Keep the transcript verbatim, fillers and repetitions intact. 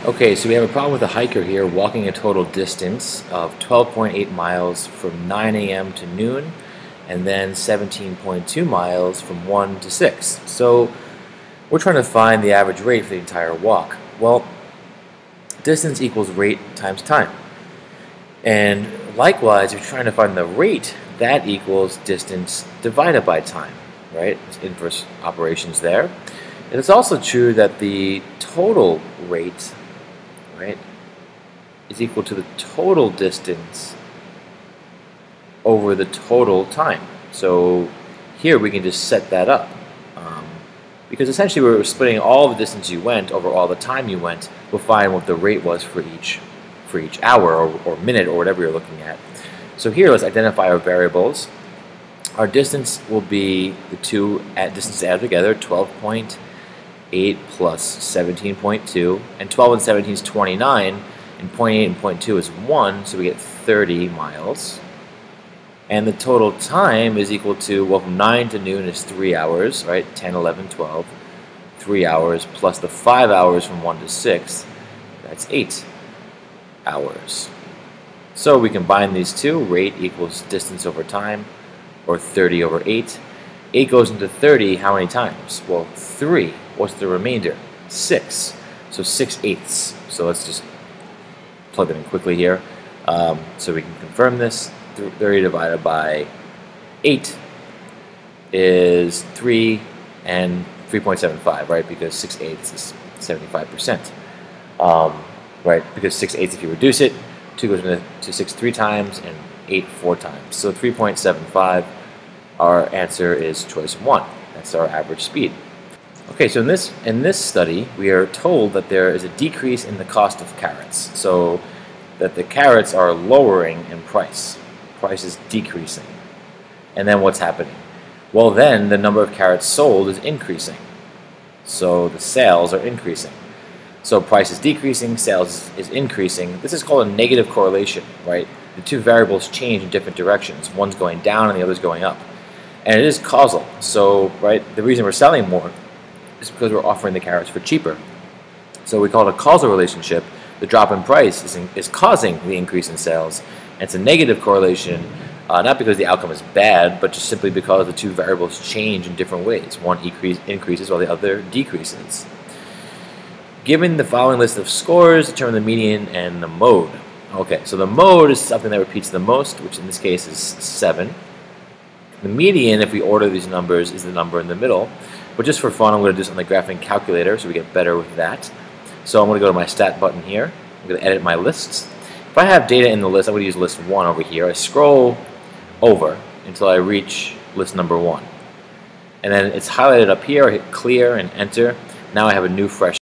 Okay, so we have a problem with a hiker here walking a total distance of twelve point eight miles from nine A M to noon, and then seventeen point two miles from one to six. So we're trying to find the average rate for the entire walk. Well, distance equals rate times time. And likewise, if you're trying to find the rate, that equals distance divided by time, right? It's inverse operations there. And it's also true that the total rate, right, is equal to the total distance over the total time. So here we can just set that up. Um, because essentially we're splitting all the distance you went over all the time you went. We'll find what the rate was for each for each hour or, or minute or whatever you're looking at. So here let's identify our variables. Our distance will be the two at distance added together, twelve point eight plus seventeen point two, and twelve and seventeen is twenty-nine, and zero point eight and zero point two is one, so we get thirty miles. And the total time is equal to, well, from nine to noon is three hours, right? ten, eleven, twelve. three hours plus the five hours from one to six, that's eight hours. So we combine these two, rate equals distance over time, or thirty over eight. eight goes into thirty how many times? Well, three. What's the remainder? six. So six eighths. So let's just plug that in quickly here. Um, so we can confirm this. thirty divided by eight is three and three point seven five, right? Because six eighths is seventy-five percent. Um, right? Because six eighths, if you reduce it, two goes into to six three times and eight four times. So three point seven five, our answer is choice one. That's our average speed. Okay, so in this in this study, we are told that there is a decrease in the cost of carrots. So that the carrots are lowering in price. Price is decreasing. And then what's happening? Well, then the number of carrots sold is increasing. So the sales are increasing. So price is decreasing, sales is increasing. This is called a negative correlation, right? The two variables change in different directions. One's going down and the other's going up. And it is causal. So, right, the reason we're selling more is because we're offering the carrots for cheaper. So we call it a causal relationship. The drop in price is, in, is causing the increase in sales. And it's a negative correlation, uh, not because the outcome is bad, but just simply because the two variables change in different ways. One increase, increases while the other decreases. Given the following list of scores, determine the median and the mode. Okay, so the mode is something that repeats the most, which in this case is seven. The median, if we order these numbers, is the number in the middle. But just for fun, I'm going to do this on the graphing calculator so we get better with that. So I'm going to go to my stat button here. I'm going to edit my lists. If I have data in the list, I'm going to use list one over here. I scroll over until I reach list number one. And then it's highlighted up here. I hit clear and enter. Now I have a new fresh